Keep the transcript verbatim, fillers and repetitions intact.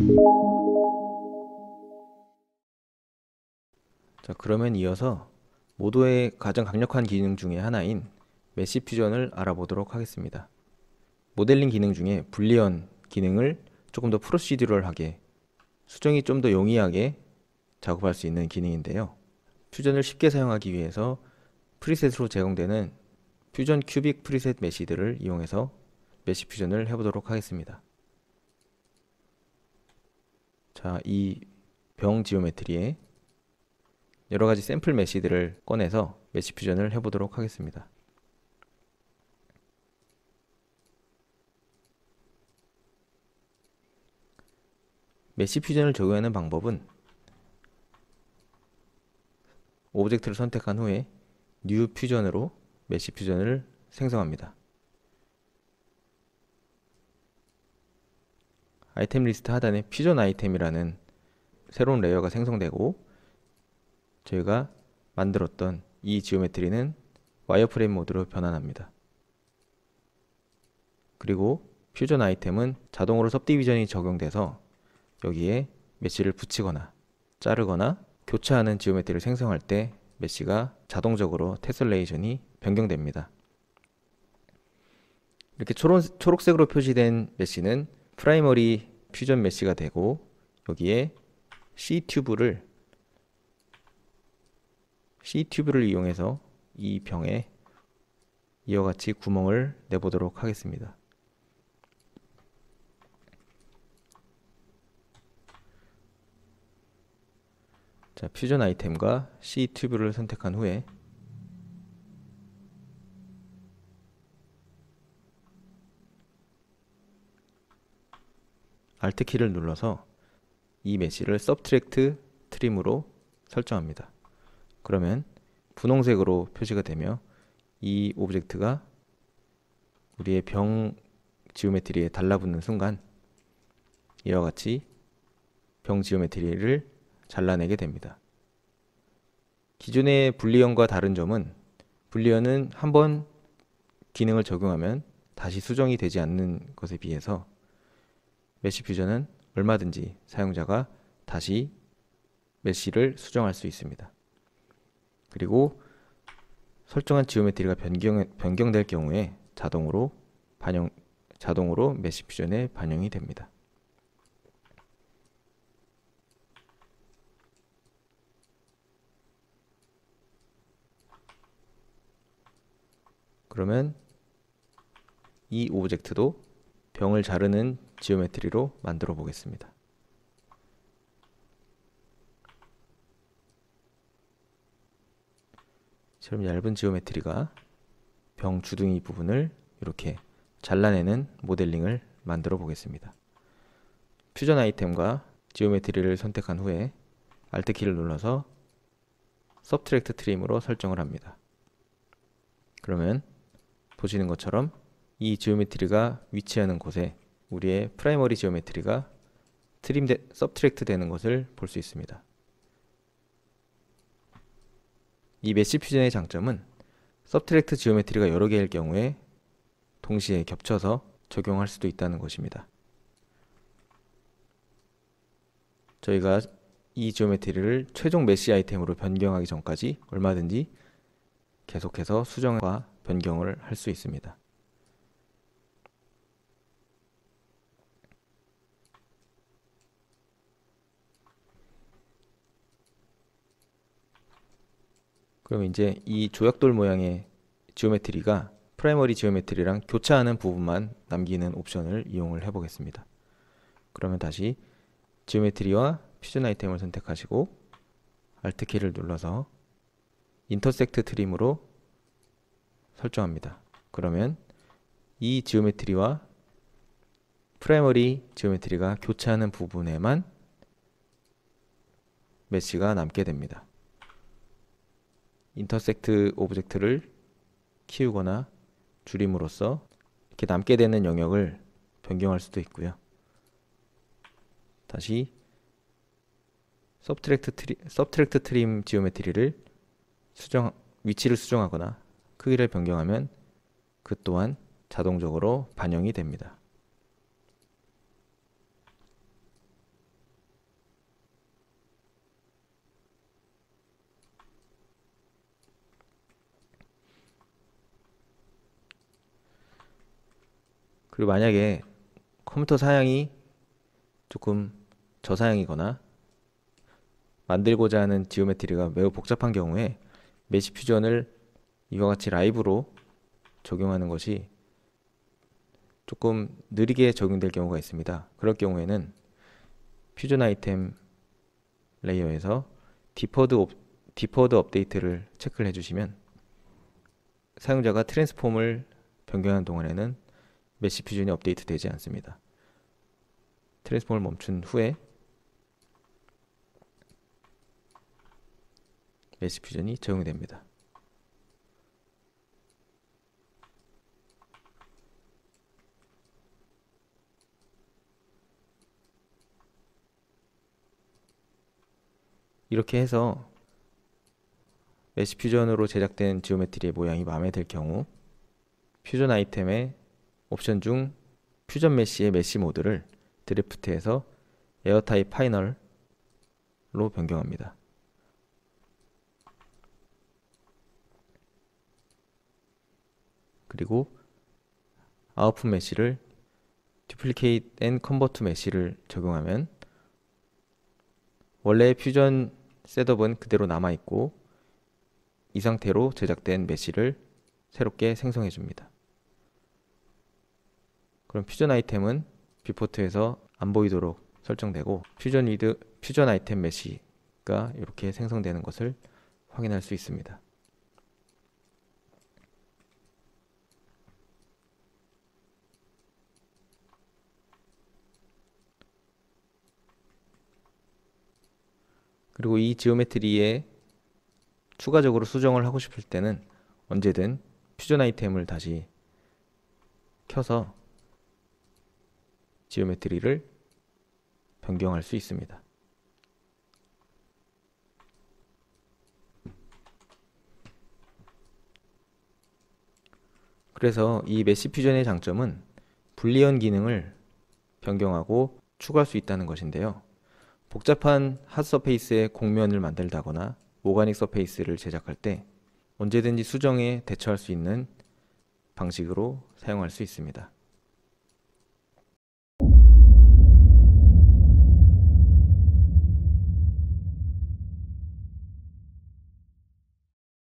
자, 그러면 이어서 모도의 가장 강력한 기능 중에 하나인 메시 퓨전을 알아보도록 하겠습니다. 모델링 기능 중에 불리언 기능을 조금 더 프로시듀럴하게, 수정이 좀 더 용이하게 작업할 수 있는 기능인데요. 퓨전을 쉽게 사용하기 위해서 프리셋으로 제공되는 퓨전 큐빅 프리셋 메시들을 이용해서 메시 퓨전을 해보도록 하겠습니다. 자, 이 병 지오메트리에 여러가지 샘플 메시들을 꺼내서 메시 퓨전을 해보도록 하겠습니다. 메시 퓨전을 적용하는 방법은 오브젝트를 선택한 후에 뉴 퓨전으로 메시 퓨전을 생성합니다. 아이템 리스트 하단에 퓨전 아이템이라는 새로운 레이어가 생성되고, 저희가 만들었던 이 지오메트리는 와이어프레임 모드로 변환합니다. 그리고 퓨전 아이템은 자동으로 섭디비전이 적용돼서 여기에 메시를 붙이거나 자르거나 교차하는 지오메트리를 생성할 때 메시가 자동적으로 테슬레이션이 변경됩니다. 이렇게 초록, 초록색으로 표시된 메시는 프라이머리 퓨전 메시가 되고, 여기에 C튜브를 C튜브를 이용해서 이 병에 이와 같이 구멍을 내보도록 하겠습니다. 자, 퓨전 아이템과 C튜브를 선택한 후에 Alt 키를 눌러서 이 메시를 서브트랙트 트림으로 설정합니다. 그러면 분홍색으로 표시가 되며 이 오브젝트가 우리의 병 지오메트리에 달라붙는 순간 이와 같이 병 지오메트리를 잘라내게 됩니다. 기존의 불리언과 다른 점은, 불리언은 한번 기능을 적용하면 다시 수정이 되지 않는 것에 비해서 메시 퓨전은 얼마든지 사용자가 다시 메시를 수정할 수 있습니다. 그리고 설정한 지오메트리가 변경, 변경될 경우에 자동으로 반영, 자동으로 메시 퓨전에 반영이 됩니다. 그러면 이 오브젝트도 병을 자르는 지오메트리로 만들어 보겠습니다. 좀 얇은 지오메트리가 병 주둥이 부분을 이렇게 잘라내는 모델링을 만들어 보겠습니다. 퓨전 아이템과 지오메트리를 선택한 후에 Alt 키를 눌러서 서브트랙트 트림으로 설정을 합니다. 그러면 보시는 것처럼 이 지오메트리가 위치하는 곳에 우리의 프라이머리 지오메트리가 트림 데, 서브트랙트 되는 것을 볼 수 있습니다. 이 메시 퓨전의 장점은 서브트랙트 지오메트리가 여러 개일 경우에 동시에 겹쳐서 적용할 수도 있다는 것입니다. 저희가 이 지오메트리를 최종 메시 아이템으로 변경하기 전까지 얼마든지 계속해서 수정과 변경을 할 수 있습니다. 그럼 이제 이 조약돌 모양의 지오메트리가 프라이머리 지오메트리랑 교차하는 부분만 남기는 옵션을 이용을 해 보겠습니다. 그러면 다시 지오메트리와 퓨전 아이템을 선택하시고 Alt 키를 눌러서 인터섹트 트림으로 설정합니다. 그러면 이 지오메트리와 프라이머리 지오메트리가 교차하는 부분에만 메시가 남게 됩니다. 인터섹트 오브젝트를 키우거나 줄임으로써 이렇게 남게 되는 영역을 변경할 수도 있고요. 다시 서브트랙트 트리, 서브트랙트 트림 지오메트리를 수정, 위치를 수정하거나 크기를 변경하면 그 또한 자동적으로 반영이 됩니다. 그리고 만약에 컴퓨터 사양이 조금 저사양이거나 만들고자 하는 지오메트리가 매우 복잡한 경우에 메시 퓨전을 이와 같이 라이브로 적용하는 것이 조금 느리게 적용될 경우가 있습니다. 그럴 경우에는 퓨전 아이템 레이어에서 디퍼드, 업, 디퍼드 업데이트를 체크를 해주시면 사용자가 트랜스폼을 변경하는 동안에는 메시 퓨전이 업데이트 되지 않습니다. 트랜스폼을 멈춘 후에 메시 퓨전이 적용이 됩니다. 이렇게 해서 메시 퓨전으로 제작된 지오메트리의 모양이 마음에 들 경우 퓨전 아이템의 옵션 중 퓨전 메시의 메시 모드를 드래프트에서 에어타입 파이널로 변경합니다. 그리고 아웃풋 메시를 Duplicate and Convert 메시를 적용하면 원래의 퓨전 셋업은 그대로 남아있고 이 상태로 제작된 메시를 새롭게 생성해 줍니다. 그럼 퓨전 아이템은 뷰포트에서 안 보이도록 설정되고 퓨전 위드 퓨전 아이템 메시가 이렇게 생성되는 것을 확인할 수 있습니다. 그리고 이 지오메트리에 추가적으로 수정을 하고 싶을 때는 언제든 퓨전 아이템을 다시 켜서 지오메트리를 변경할 수 있습니다. 그래서 이 메시 퓨전의 장점은 불리언 기능을 변경하고 추가할 수 있다는 것인데요. 복잡한 핫 서페이스의 곡면을 만들다거나 오가닉 서페이스를 제작할 때 언제든지 수정에 대처할 수 있는 방식으로 사용할 수 있습니다.